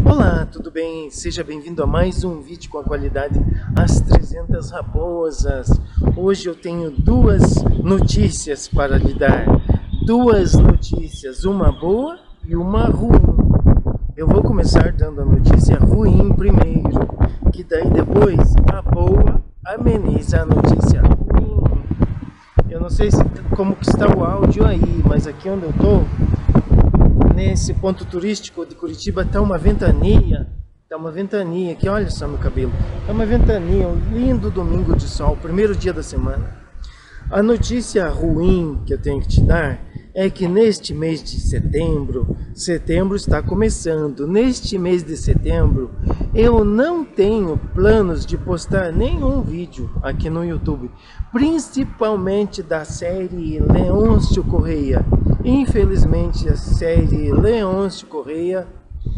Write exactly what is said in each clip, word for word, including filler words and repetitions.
Olá, tudo bem? Seja bem-vindo a mais um vídeo com a qualidade As trezentas Raposas. Hoje eu tenho duas notícias para lhe dar. Duas notícias, uma boa e uma ruim. Eu vou começar dando a notícia ruim primeiro, que daí depois a boa ameniza a notícia ruim. Eu não sei se, como que está o áudio aí, mas aqui onde eu estou, nesse ponto turístico de Curitiba, tá uma ventania, tá uma ventania aqui, olha só meu cabelo, tá uma ventania, um lindo domingo de sol, primeiro dia da semana. A notícia ruim que eu tenho que te dar é que neste mês de setembro, setembro está começando, neste mês de setembro, eu não tenho planos de postar nenhum vídeo aqui no YouTube, principalmente da série Leôncio Correia. Infelizmente a série Leôncio Correia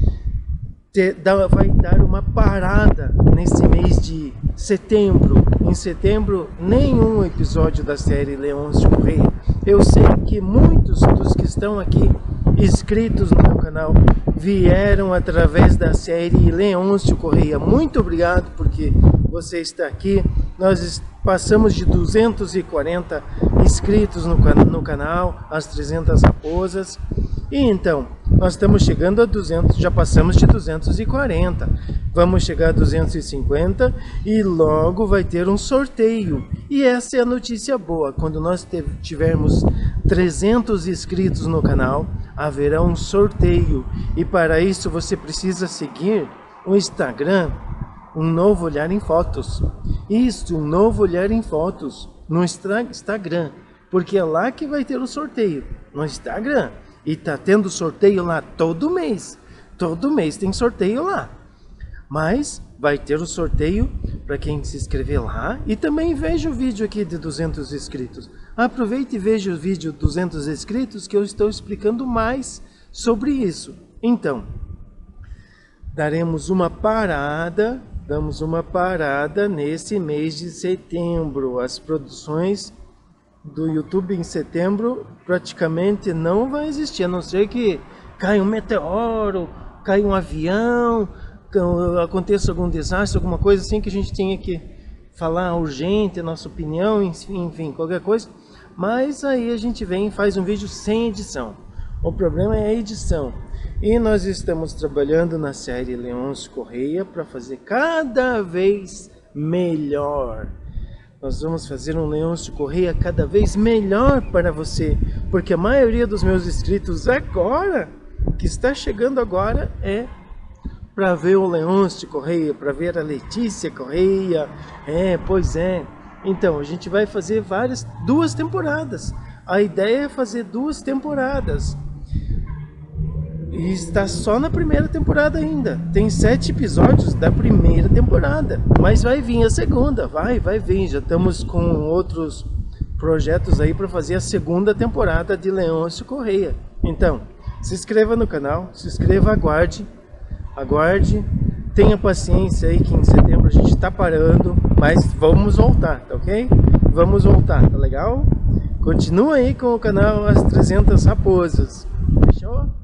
te, dá, vai dar uma parada nesse mês de setembro. Em setembro, nenhum episódio da série Leôncio Correia. Eu sei que muitos dos que estão aqui inscritos no meu canal vieram através da série Leôncio Correia. Muito obrigado porque você está aqui. Nós passamos de duzentos e quarenta inscritos no, no canal, as trezentas Raposas. E então, nós estamos chegando a duzentos, já passamos de duzentos e quarenta. Vamos chegar a duzentos e cinquenta e logo vai ter um sorteio. E essa é a notícia boa. Quando nós tivermos trezentos inscritos no canal, haverá um sorteio. E para isso você precisa seguir o Instagram, Um Novo Olhar em Fotos. Isso, Um Novo Olhar em Fotos no Instagram. Porque é lá que vai ter o sorteio, no Instagram. E tá tendo sorteio lá todo mês. Todo mês tem sorteio lá. Mas vai ter o sorteio para quem se inscrever lá. E também veja o vídeo aqui de duzentos inscritos. Aproveite e veja o vídeo de duzentos inscritos que eu estou explicando mais sobre isso. Então, daremos uma parada, damos uma parada nesse mês de setembro. As produções do YouTube em setembro praticamente não vai existir, a não ser que caia um meteoro, caia um avião, aconteça algum desastre, alguma coisa assim que a gente tenha que falar urgente, a nossa opinião, enfim, enfim, qualquer coisa. Mas aí a gente vem e faz um vídeo sem edição. O problema é a edição. E nós estamos trabalhando na série Leôncio Correia para fazer cada vez melhor. Nós vamos fazer um Leôncio Correia cada vez melhor para você, porque a maioria dos meus inscritos agora, que está chegando agora, é para ver o Leôncio Correia, para ver a Letícia Correia. É, pois é. Então, a gente vai fazer várias, duas temporadas. A ideia é fazer duas temporadas. E está só na primeira temporada ainda. Tem sete episódios da primeira temporada. Mas vai vir a segunda, vai, vai vir. Já estamos com outros projetos aí para fazer a segunda temporada de Leôncio Correia. Então, se inscreva no canal, se inscreva, aguarde. Aguarde, tenha paciência aí que em setembro a gente está parando, mas vamos voltar, tá ok? Vamos voltar, tá legal? Continua aí com o canal As trezentas Raposas, fechou?